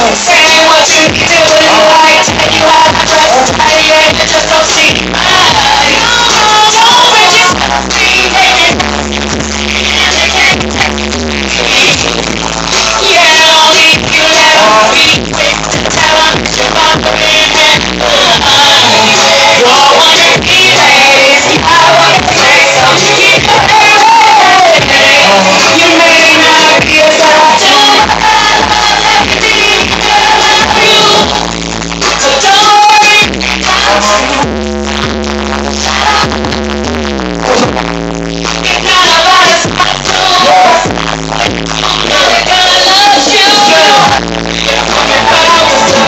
Say what you need to do, I tell you how to dress. Yeah, you just don't see. Don't break yourself free, baby. Yeah, only you let them be. Tell them you're bumping and you're one of these days. I want to say something. You may not be as I do. So don't worry. It's not about us. They're gonna love you. But I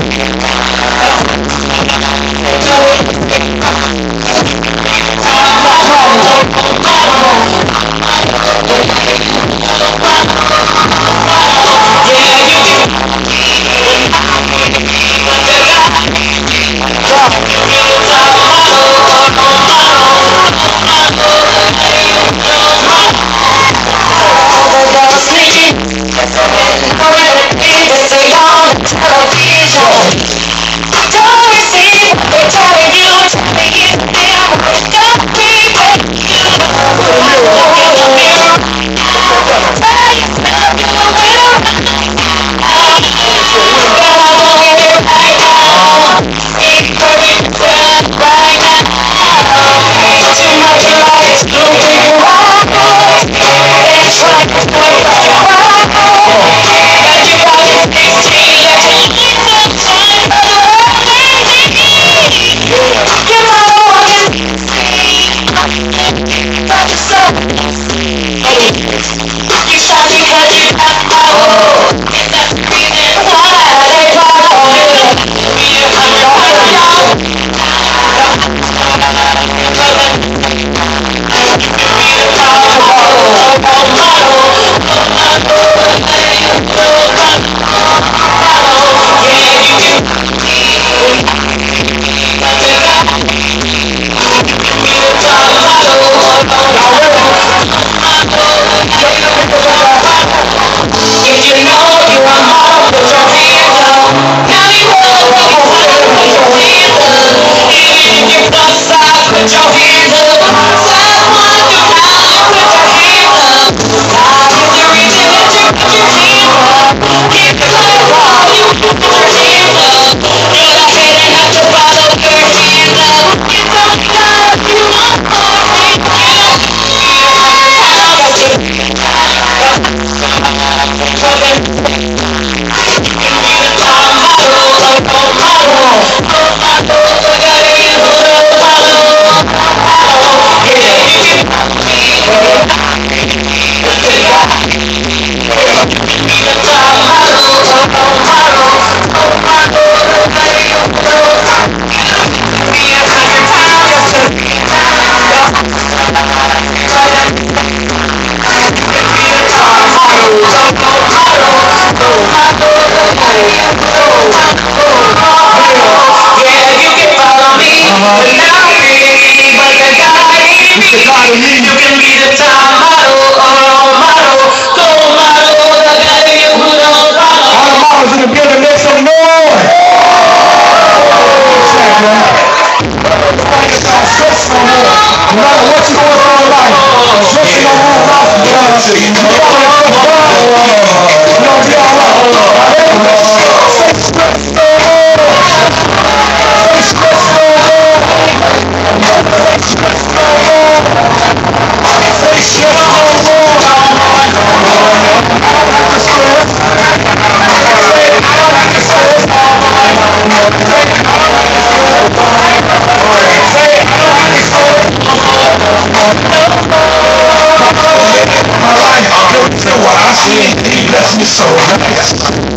so nice.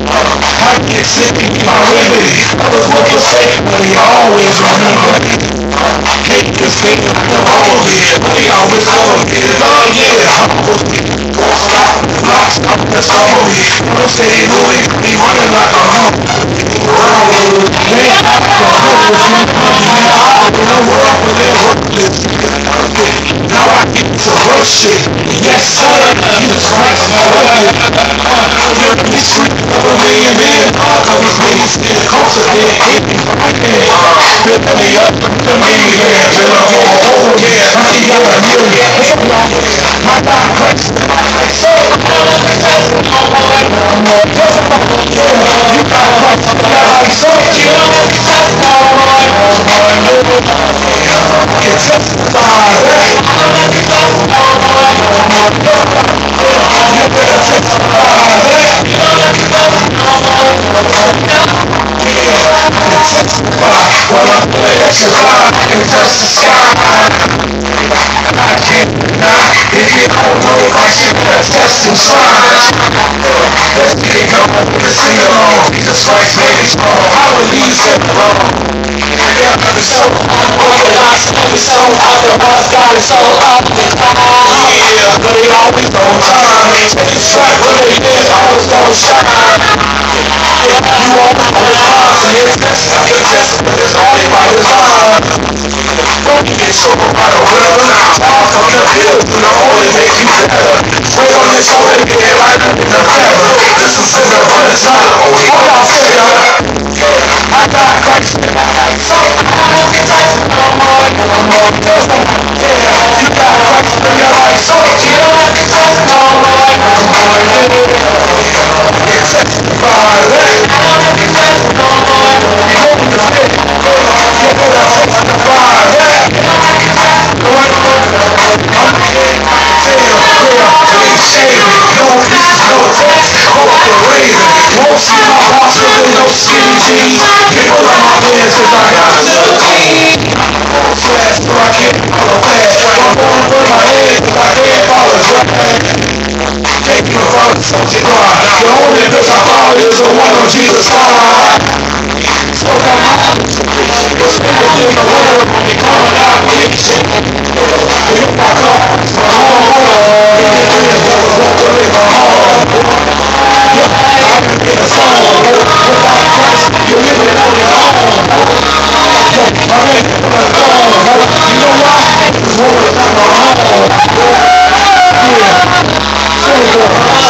I get sick of my remedy. I was looking safe, but he always remember me. Hate this thing, I'm over here, but he always over here. Oh yeah, I'm supposed to be locked up, that's over me. Don't say he knew he running like a hump. Man, I'm in the world, but they're worthless. Now I get to work shit. Yes, sir. Jesus Christ, you're in the street of a million men. I was made still cultivate, hit me right there. Build me up, the minivan, build up on my own again. I see y'all a million. My God, Christ, so you got Christ, so you can testify. You better testify. Well, I'm gonna exercise and touch the sky. I can't deny. If you don't know, I should have testing signs. Let's get it going. Let's sing along. Jesus Christ made it strong. I believe it alone. Yeah, I'm so organized. I'm so out the bus. God is so up the cloud. Yeah, but it always on time. Take a track where it is. Always gonna shine. You won't know the cause. And it's test. I can test. But it's only by design. Don't get sober by the weather. Talk from the hills to the only make you better. Swing on your shoulder and get right up in the feather. This is in the running time. Hold on, say I got Christ. So I don't get Christ no more. No more. Yeah, you got Christ in your life. So you don't have to Christ no more. No more. You testify. I don't have to Christ no more. You hold the faith. You better testify. Won't see my boss with no skinny jeans. People like my pants cause I got a little clean. Fast so I can't follow fast. I'm going for my head cause I can't follow drag. Take you from the soldier cry. The only bitch I follow is the one on Jesus' side. So come on, what's in the world? They calling out fiction. You got cars for home. You get in the world, go in my home.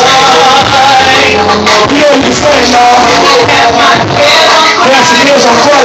You know what you're saying, y'all? That's the years on